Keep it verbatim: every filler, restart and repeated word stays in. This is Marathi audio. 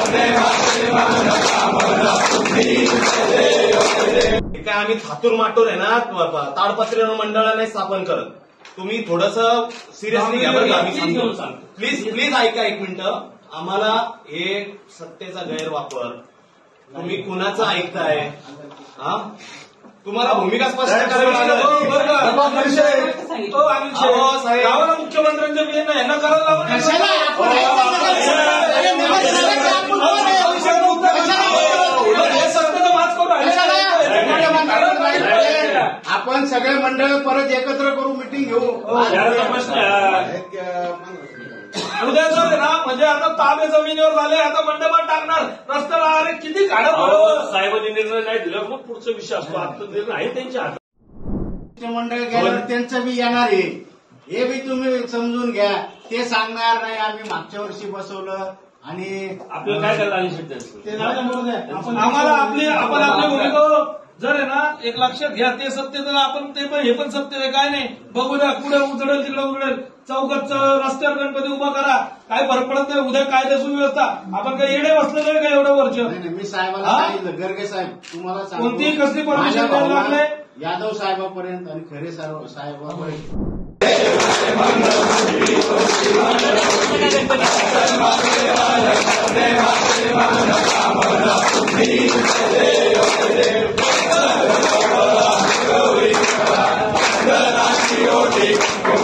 काय आम्ही थातूर माटूर आहे ना ताडपत्री मंडळ नाही स्थापन करत. तुम्ही थोडंसं सिरियसली घ्या बरं का. आम्ही प्लीज प्लीज ऐका एक मिनिटं. आम्हाला हे सत्तेचा गैरवापर तुम्ही कुणाचं ऐकताय हा तुम्हाला भूमिका स्पष्ट करावी लागेल. मुख्यमंत्र्यांच्या विषय यांना करायला आपण सगळे मंडळ परत एकत्र करू, मिटिंग घेऊ. उद्या सर ना म्हणजे आता ताबे जमिनीवर झाले, आता मंडपात टाकणार रस्त्याला. अरे किती गाड्या साहेबांनी निर्णय नाही दिला मग पुढचा विषय असतो. आता निर्णय आहे त्यांच्या हातात. मंडळ गेल्यावर त्यांचं बी येणार आहे हे बी तुम्ही समजून घ्या. ते सांगणार नाही आम्ही मागच्या वर्षी बसवलं आणि आपल्याला काय करायला आली. आम्हाला आपली आपण आपली भूमिका जर आहे ना एक लक्षात घ्या. ते सत्य तर आपण ते पण हे पण सत्य आहे. काय नाही बघू द्या पुढे उजडेल तिकडे उजडेल. चौकात रस्त्यावर गणपती उभा करा, काय फरक पडत नाही. उद्या कायदा सुव्यवस्था आपण काही येडे बसलो नाही का एवढं वर्ष. मी साहेबांना सांगितलं गर्गे साहेब तुम्हाला कोणती कसली परमिशन द्यायला लागले यादव साहेबापर्यंत आणि खरे साहेबापर्यंत. Thank you.